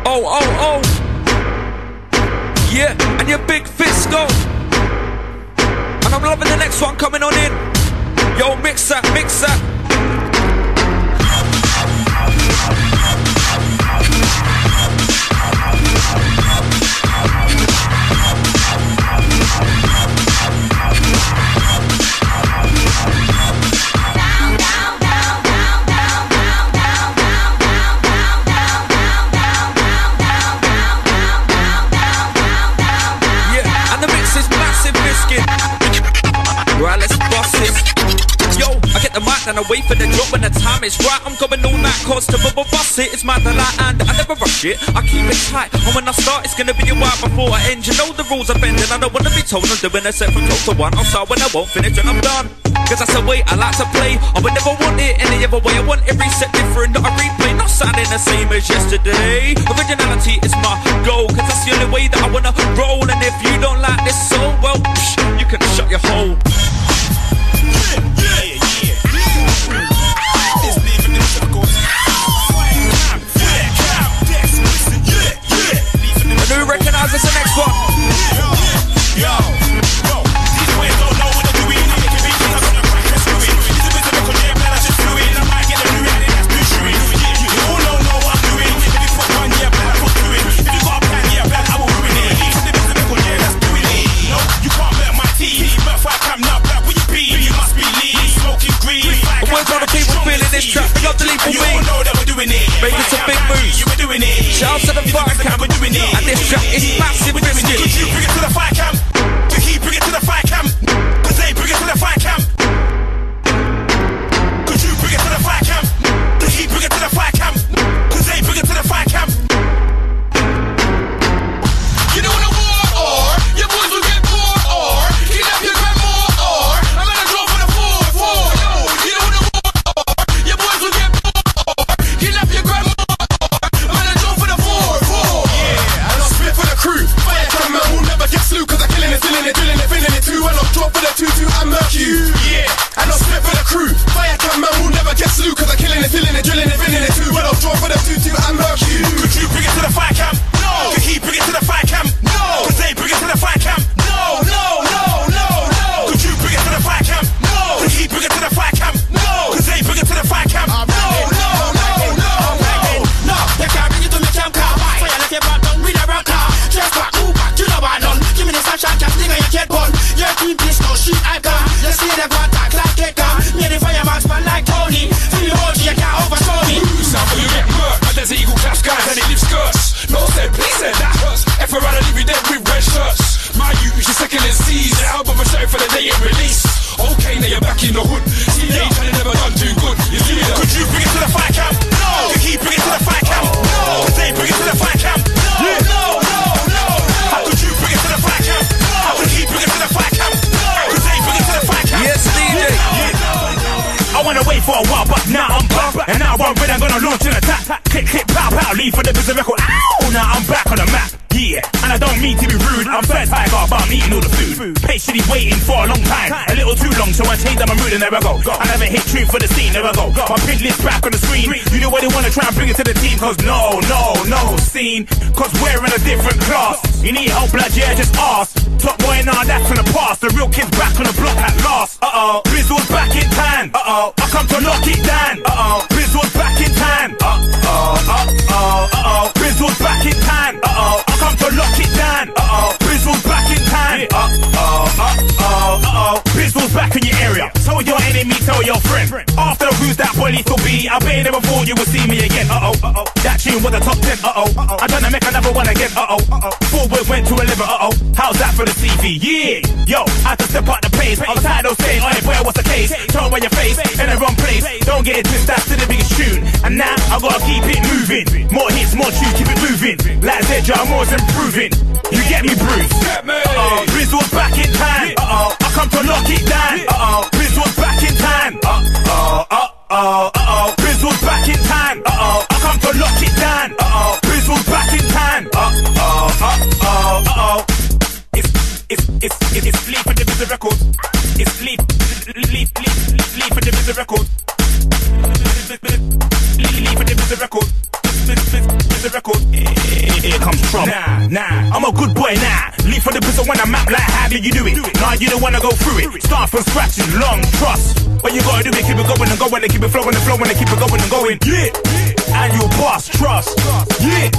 Oh, oh, oh. Yeah, and your big FiSKiN. And I'm loving the next one coming on in. Yo, mix that, mix that. Right, let's bust this. Yo, I get the mic and I wait for the drop when the time is right. I'm going all night cause to bust it. It's mad that and I never rush it. I keep it tight, and when I start it's gonna be a while before I end. You know the rules are bending, I don't wanna be told I'm doing a set from 12 to 1. I'll start when I won't finish when I'm done. Cause that's the way I like to play. I would never want it any other way. I want every set different, not a replay, not sounding the same as yesterday. Originality is my goal, cause that's the only way that I wanna roll. And if you don't like this song, well, you can shut your hole. Do you recognize this the next one? Yo, these boys don't know what they're doing. They can be cause I'm gonna practice doing. It's a bit of a collab that I just flew in. I might get a new and that's new shooing. You all know what I'm doing. If you fuck one, yeah, but I put two in. If you got a plan, yeah, but I will ruin it. It's a bit of a collab that's doing it. No, you can't let my team. But if I come now, black will you be? You must be lean, smoking green. Where's all the people feeling this track? Big up the lead for me. You all know that we're doing it. Making some big moves. You were doing it. Shout out to the fire cam. We're doing it. And this track is massive with FiSKiN. Could you bring it to the fire cam? Could he bring it to the fire cam? Cause they bring it to the fire cam. Could you bring it to the fire cam? Could he bring it to the fire cam? Cause they bring it to the fire cam. You don't wanna war or your boys will get bored or kidnap your grandma or I'm gonna draw for the 4-4. No, you don't wanna war or your boys will get bored or kidnap your grandma or I'm gonna draw for the 4-4. Yeah, and I'll spit for the crew. Fire cam man will never get slew cause I'm killing it, feeling it, drilling it, feeling it too. And I'll draw for the 2-2 and murk you. Yeah, and I'll spit for the crew. Fire cam man will never get slew cause I'm killing it, feeling it, drilling it, feeling it too. And I'll draw for the 2-2 and murk you. Could you bring it to the fire cam? No. Could he bring it to the fire cam? No. Cause they bring it to the fire cam? No, no, no, no, no. Could you bring it to the fire cam? No. Could he bring it to the fire cam? No. Cause they bring it to the fire cam? No, no, no, no, no. They can't bring it to me camp car. Fire like a bad dog with a rock car. Just back, move back, you know what I done. Give me the sunshine, can't sting on your kid bun. Your team please no shit I got. You see the contact like it gun. Me the fire marksman like Tony. Feel you hold you can't overshow me. Sample you get murked, and there's eagle clash guys and they live skirts. No said, please said that hurts. If I rather leave you dead with red shirts. My youth is second in C's. The album was shouting for the day it release. Okay, now you're back in the hood. Teenage and never done too good. You see that? Could you bring it to the fire cam? No. Could he bring it to the fire cam? No. Could they bring it to the fire cam? No, no, no, no, no. How could you bring it to the fire cam? No. How could he bring it to the fire cam? No. Could they bring it to the fire cam? Yes, DJ. I wanna wait for a while, but now I'm back. And now I'm ready, I'm gonna launch an attack. Click, click, pow, pow, leave for the business record. Ow! Now I'm back on the map. Yeah, and I don't mean to be rude. I'm fed tiger, but I'm eating all the food. Patiently waiting for a long time, a little too long, so I changed up my mood and there I go. I never hit truth for the scene, there I go. My pin list back on the screen. You know what they wanna try and bring it to the team, cause no scene. Cause we're in a different class. You need help, blood, yeah, just ask. Top boy, nah, that's from the past. The real kid's back on the block at last. Uh-oh, Bizzle's back in time. Uh-oh, I come to lock it down. Uh-oh, Bizzle's back in time. Uh-oh, Bizzle's back in time. Uh-oh, I come to lock it down. Uh-oh, Bizzle's back in time. Uh-oh, Bizzle's back in your area. Tell your enemy, tell your friend. After who's that boy lethal be? I bet never thought you would see me again. Uh-oh, that tune was the top 10. Uh-oh, I done to make another one again. Uh-oh, forward went to 11. Uh-oh, how's that for the CV? Yeah, yo, I had to step up the pace. I was tired of saying, oh boy, what's the case? Turn by your face in the wrong place. Don't get it twisted, that's to the biggest tune. And now I gotta keep it moving. More hits, more tunes, keep it moving. Like Zedja, more's improving. You get me, Bruce? Uh-oh, Bizzle's back in time. Uh-oh, I come to lock it down. Uh-oh, Bizzle's back in time. Uh-oh, Bizzle's back in time. Uh-oh, I come to lock it down. Uh-oh, Bizzle's back in time. Uh-oh. It's sleep for the Bizz record. It's sleep for the Bizz record. Sleep for the Bizz record. Bizz record. from? Nah, I'm a good boy now. Leave for the prison when I map like how did you do it? Nah, you don't wanna go through it. Start from scratch is long, trust. But you gotta do it, keep it going and going and keep it flowing and flowing and keep it going and going. Yeah, and you'll pass, trust. Yeah.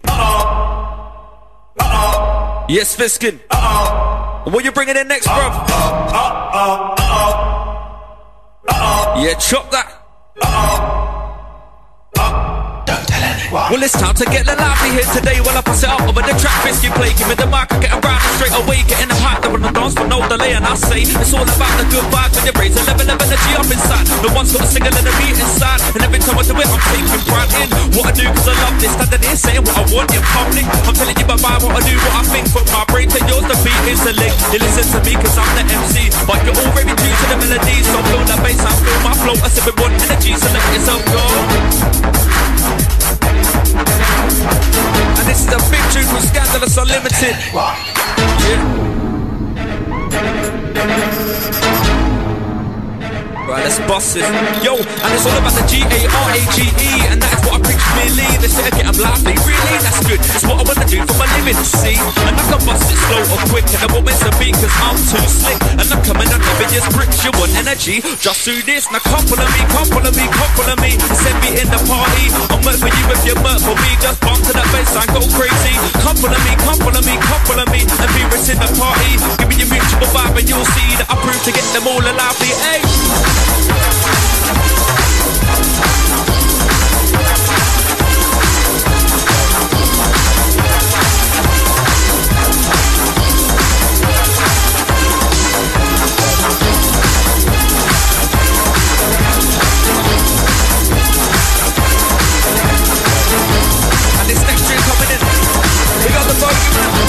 Yes, FiSKiN. What you bringing in next, bruv? Yeah, chop that. Don't tell anyone. Well, it's time to get the lively here today. While I pass it up over the track, FiSKiN play. Give me the mic, I get around and straight away. Getting them hyped up on the dance for no delay. And I say, it's all about the good vibes and the raise a level of energy up inside. No one's got a single and a beat inside. And every time I do it, I'm taking pride in what I do, cause I love this. Standing here saying what I want in public. I'm telling you about what I do, what I think. But my brain to yours, the beat is the link. You listen to me cause I'm the MC. But you're already due to the melody. So feel the bass, I feel my flow. I said we want energy, so let yourself go. And this is a big tune from Scandalous Unlimited. Yeah. Right, let's bust it. Yo, and it's all about the G-A-R-A-G-E. And that's what I preach really. They say I get them lively, really, that's good. It's what I wanna do for my living, see. And I can bust it slow or quick. And I won't miss a beat cause I'm too slick. And I'm coming on obvious bricks. You want energy? Just do this. Now come follow me, come follow me, come follow me. Send me in the party. I'll work for you if you work for me. Just bump to that bass and go crazy. Come follow me, come follow me, come follow me. And be rich in the party. Give me your mutual vibe and you'll see that I prove to get them all lively. Hey! And this next tune coming in, we got the bogeyman.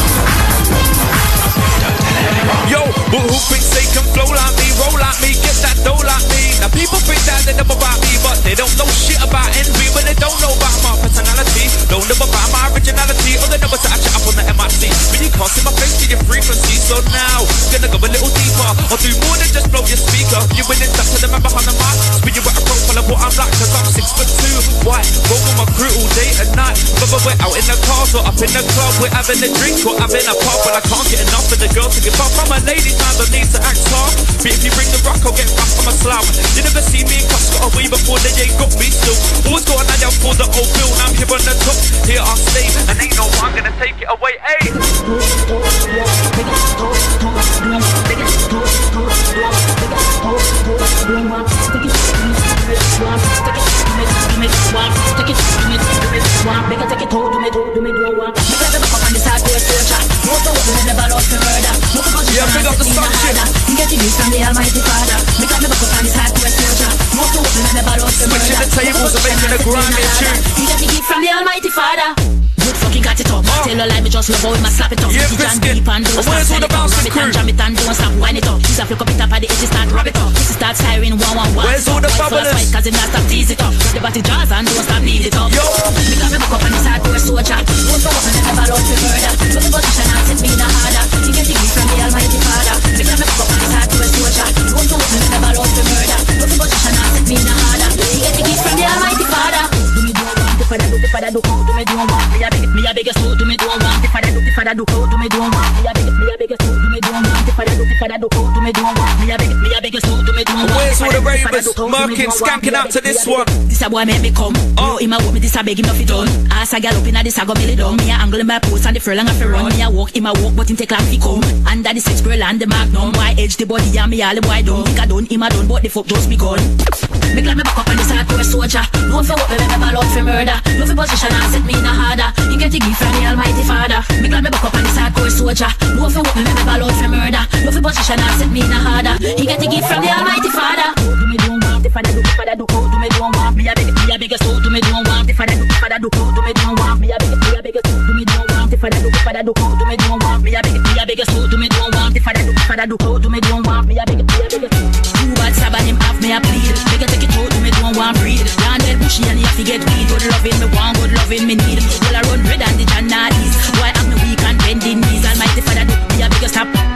Yo, but who thinks they can flow like me, roll like me, get that dough like me? Now people think that they know about me, but they don't know shit about envy. But they don't know about my personality, don't know about my originality. All they know is that I chat up on the MIC. But you can't see my face to your frequency. So now, gonna go a little deeper. I'll do more than just blow your speaker. You winning stuff to the man behind the mic. Spin you at a profile of what I'm like, cause I'm 6'2", white. Roll with my crew all day and night. Whether we're out in the cars or up in the club, we're having a drink or having a pub. But I can't get enough of the girls to give up. I'm a lady, time don't need to act tough. But if you bring the rock, I'll get rough, I'm a slam. You never see me in cups, got away before they ain't got me still. Always got an eye out for the old bill. Now I'm here on the top, here I'll stay. And ain't no one gonna take it away, ayy. Yeah, big up the sun shit. Switching the tables and making a grimy tune. From the Almighty Father. Good fucking got it up. Tell a lie, me just love how we slap it up. Yeah, FiSKiN. Where's all the bouncing crew? Jam it and don't stop, wind it up. She's a flick up it up at the edge, start rub it up. This start siren, 111. Where's all the bubblers? Cause it not stop, tease it up. The body jaws and don't stop, leave it up. Yo! Me got me back up on this hardcore soldier. Don't go up and never load for murder. Put the position and set me in a harder. You get the gift from the Almighty Father. Me got me back up on this hardcore soldier. Don't go up and never load for murder. Put the position and set me in a harder. You get the gift from the Almighty Father. Do me do one, the father do, do me do one. Me a biggest do me do one. The father do, do me do one. Me a biggest do me do one. The father do, do me do one. Me a biggest do me do one. Where's all the ravers? Murking, skanking out to this one. This a boy make me come. Oh, him a walk me, this a beg him off it done. As I get up inna this I go belly down. Me a angle in my post and the furlong a fi run. Me a walk, him a walk, but him take long fi come. Under the 6 girl and the magnum. Why edge the body and me all the boy done. Think I done, him a done, but the fuck just begun. Me glad me back up on this hardcore soldier. Don't for what me never load for murder. No for position and set me in a harder. You get the gift from the Almighty Father. Me glad me back up on this hardcore soldier. No for what me never load for murder. No for position and set me in a harder. You get the gift from the Almighty Father. Do me do one, the father do, do me do one. Me a biggest do me do one. The father do, do me do one. Me a biggest do me do one. The father do, do me do one. Me a biggest do me do one. The father do, do me do one. Me a biggest. Too bad Sabbath him have me a plead. Make take it out, do me do one breed. Landed bushy and he have to get weed. Good loving me want, good loving me need. Well I run red and the Janadis. Why have me weak and bending knees? Almighty Father do me a biggest stop.